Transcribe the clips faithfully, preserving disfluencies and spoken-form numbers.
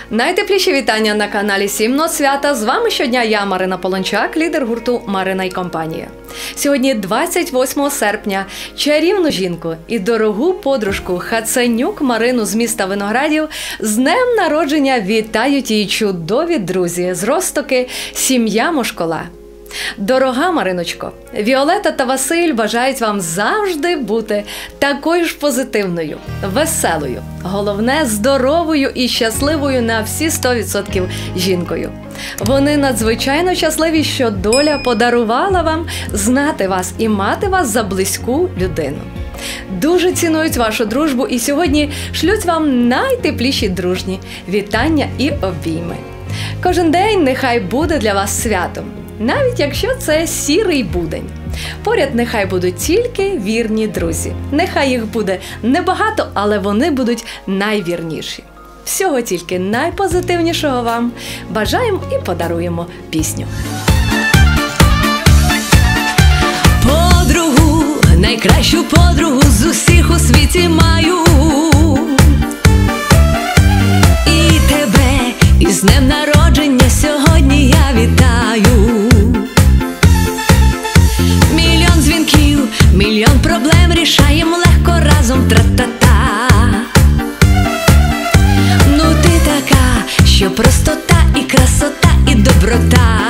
Найтепліші вітання на каналі Сімно Свята. З вами щодня я, Марина Полончак, лідер гурту «Марина і компанія». Сьогодні двадцять восьмого серпня. Чарівну жінку і дорогу подружку Хацанюк Марину з міста Виноградів з днем народження вітають її чудові друзі з Розтоки, сім'я Мошкола. Дорога Мариночко, Віолета та Василь бажають вам завжди бути такою ж позитивною, веселою, головне – здоровою і щасливою на всі сто відсотків жінкою. Вони надзвичайно щасливі, що доля подарувала вам знати вас і мати вас за близьку людину. Дуже цінують вашу дружбу і сьогодні шлють вам найтепліші дружні вітання і обійми. Кожен день нехай буде для вас святом, навіть якщо це сірий будень. Поряд нехай будуть тільки вірні друзі. Нехай їх буде небагато, але вони будуть найвірніші. Всього тільки найпозитивнішого вам бажаємо і подаруємо пісню. Подругу, найкращу подругу з усіх у світі маю. І тебе із днем народження сьогодні я вітаю. Мільйон дзвінків, мільйон проблем рішаєм легко разом тра-та-та. Ну ти така, що простота і красота і доброта.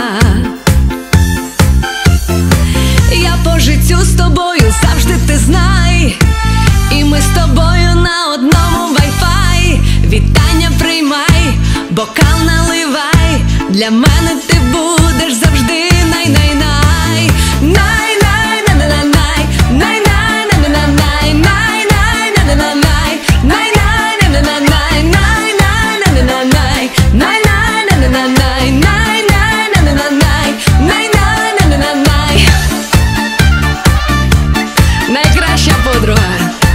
Я по життю з тобою, завжди ти знай. І ми з тобою на одному вай-фай. Вітання приймай, бокал наливай. Для мене ти будеш завжди най-най-най. Най-най-най-най-най, най-най-най-най-най, най-най-най-най-най, най-най-най-най-най, най-най-най-най-най, най-най-най-най-най, най-най-най-най-най, най-най-най-най-най. Найкраща подруга.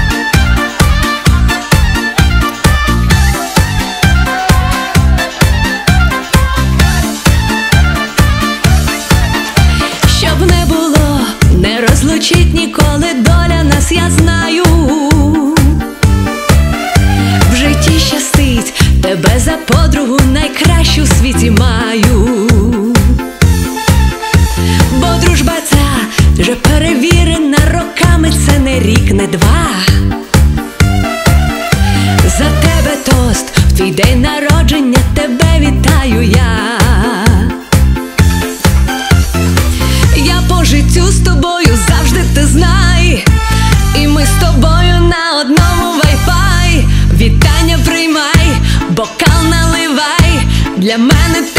Щоб не було, не розлучить ніколи доля нас, я знаю. В житті щастить, тебе за подругу найкращу в світі маю. Бо дружба ця вже перевірена роками, це не рік, не два. За тебе тост, в твій день народження тебе вітаю я. Я по життю з тобою, завжди ти знай. І ми з тобою на одному вай-фай. Вітання приймай, бокал наливай. Для мене